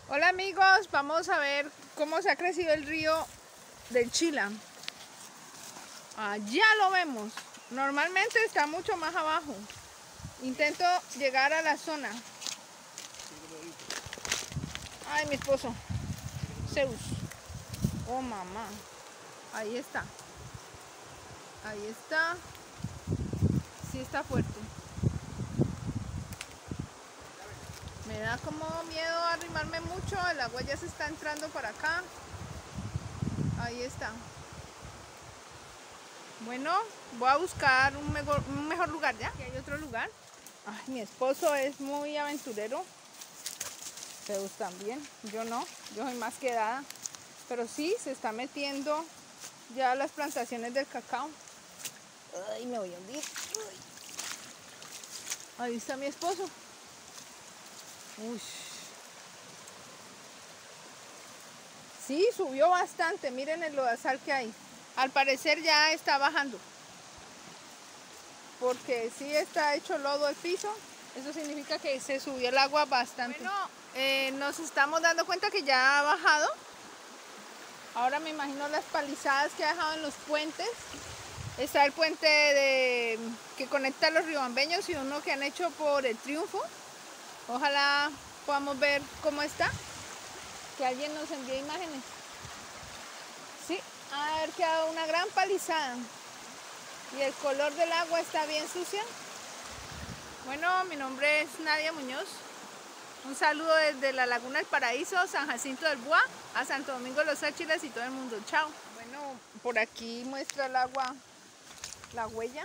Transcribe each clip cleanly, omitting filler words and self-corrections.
Hola amigos, vamos a ver cómo se ha crecido el río del Chila. Allá lo vemos. Normalmente está mucho más abajo. Intento llegar a la zona. Ay, mi esposo. Zeus. Oh, mamá. Ahí está. Ahí está. Sí está fuerte. Me da como miedo arrimarme mucho. El agua ya se está entrando para acá. Ahí está. Bueno, voy a buscar un mejor lugar ya. Aquí hay otro lugar. Ay, mi esposo es muy aventurero. Zeus también. Yo no. Yo soy más quedada. Pero sí, se está metiendo ya las plantaciones del cacao. Ay, me voy a hundir. Ahí está mi esposo. Uy. Sí, subió bastante. Miren el lodazal que hay. Al parecer ya está bajando. Porque sí está hecho lodo el piso. Eso significa que se subió el agua bastante. Bueno, nos estamos dando cuenta que ya ha bajado. Ahora me imagino las palizadas que ha dejado en los puentes. Está el puente que conecta a los riobambeños y uno que han hecho por el Triunfo. Ojalá podamos ver cómo está. Que alguien nos envíe imágenes. Sí, ha de haber quedado una gran palizada. Y el color del agua está bien sucia. Bueno, mi nombre es Nadia Muñoz. Un saludo desde la Laguna del Paraíso, San Jacinto del Bois, a Santo Domingo de los Áchilas y todo el mundo. Chao. Bueno, por aquí muestra el agua, la huella.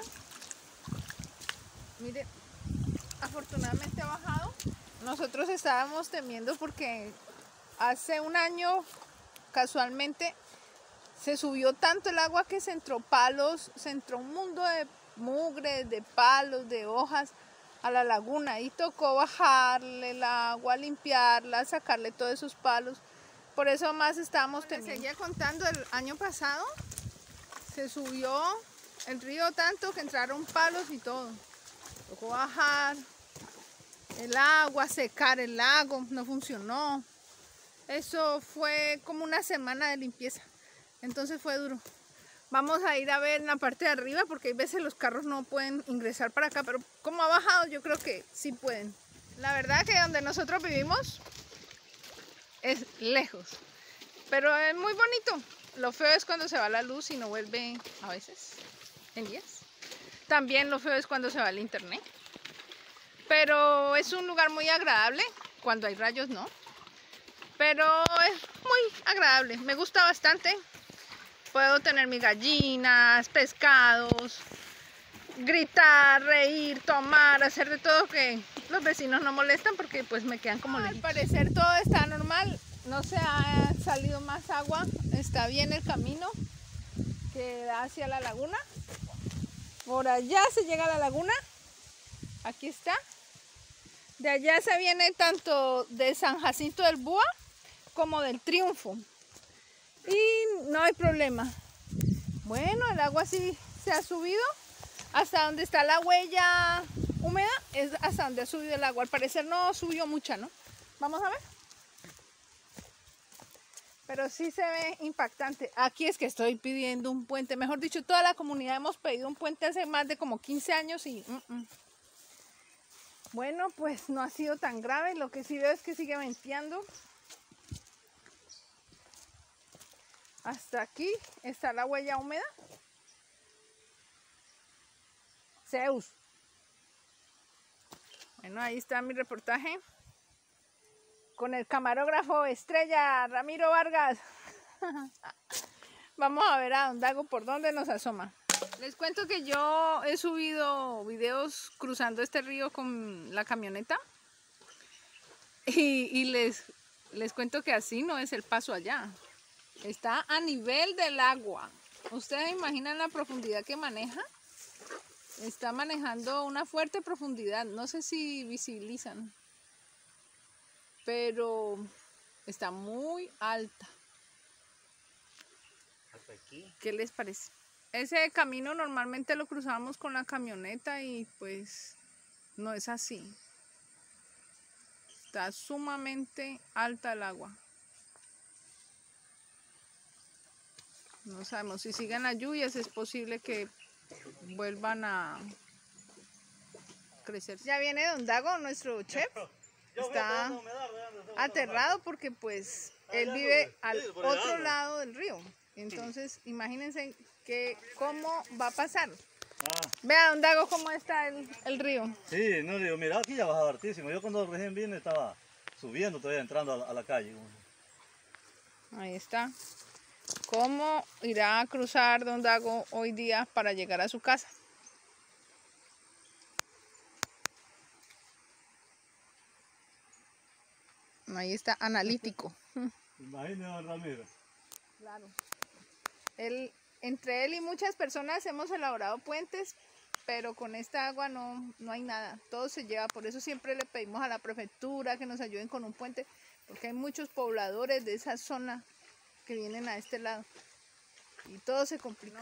Miren, afortunadamente ha bajado. Nosotros estábamos temiendo porque hace un año, casualmente, se subió tanto el agua que se entró palos, se entró un mundo de mugre, de palos, de hojas a la laguna y tocó bajarle el agua, limpiarla, sacarle todos esos palos. Por eso más estábamos temiendo. Seguía contando, el año pasado se subió el río tanto que entraron palos y todo. Tocó bajar el agua, secar el lago, no funcionó. Eso fue como una semana de limpieza. Entonces fue duro. Vamos a ir a ver en la parte de arriba porque hay veces los carros no pueden ingresar para acá, pero como ha bajado yo creo que sí pueden. La verdad que donde nosotros vivimos es lejos, pero es muy bonito. Lo feo es cuando se va la luz y no vuelve a veces en días. También lo feo es cuando se va el internet. Pero es un lugar muy agradable, cuando hay rayos no. Pero es muy agradable, me gusta bastante. Puedo tener mis gallinas, pescados, gritar, reír, tomar, hacer de todo que los vecinos no molestan porque pues me quedan como lejitos. Al parecer todo está normal, no se ha salido más agua, está bien el camino que da hacia la laguna. Por allá se llega a la laguna, aquí está. De allá se viene tanto de San Jacinto del Bois como del Triunfo. Y no hay problema. Bueno, el agua sí se ha subido. Hasta donde está la huella húmeda es hasta donde ha subido el agua. Al parecer no subió mucha, ¿no? Vamos a ver. Pero sí se ve impactante. Aquí es que estoy pidiendo un puente. Mejor dicho, toda la comunidad hemos pedido un puente hace más de como 15 años y... Bueno, pues no ha sido tan grave. Lo que sí veo es que sigue venteando. Hasta aquí está la huella húmeda. Zeus. Bueno, ahí está mi reportaje con el camarógrafo estrella Ramiro Vargas. Vamos a ver a Don Dago por dónde nos asoma. Les cuento que yo he subido videos cruzando este río con la camioneta y les cuento que así no es el paso allá. Está a nivel del agua. ¿Ustedes imaginan la profundidad que maneja? Está manejando una fuerte profundidad. No sé si visibilizan, pero está muy alta. ¿Hasta aquí? ¿Qué les parece? Ese camino normalmente lo cruzamos con la camioneta y pues no es así. Está sumamente alta el agua. No sabemos si siguen las lluvias, es posible que vuelvan a crecer. Ya viene Don Dago, nuestro chef. Está aterrado porque pues él vive al otro lado del río. Entonces imagínense cómo va a pasar. Vea, Don Dago, cómo está el río. Sí, no río, mira, aquí ya baja hartísimo. Yo cuando recién vine estaba subiendo, todavía entrando a la calle. Ahí está. ¿Cómo irá a cruzar Don Dago hoy día para llegar a su casa? Ahí está, analítico. Imagínate, don Ramiro. Claro. Entre él y muchas personas hemos elaborado puentes, pero con esta agua no hay nada. Todo se lleva. Por eso siempre le pedimos a la prefectura que nos ayuden con un puente, porque hay muchos pobladores de esa zona que vienen a este lado. Y todo se complicó.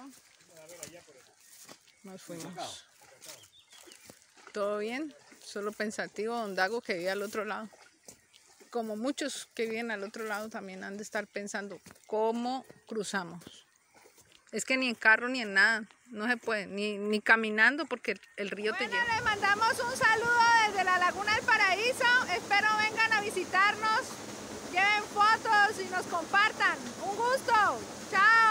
Nos fuimos. ¿Todo bien? Solo pensativo Don Dago, que vive al otro lado. Como muchos que viven al otro lado también han de estar pensando cómo cruzamos. Es que ni en carro ni en nada, no se puede, ni caminando porque el río te lleva. Les mandamos un saludo desde la Laguna del Paraíso. Espero vengan a visitarnos, lleven fotos y nos compartan. Un gusto. Chao.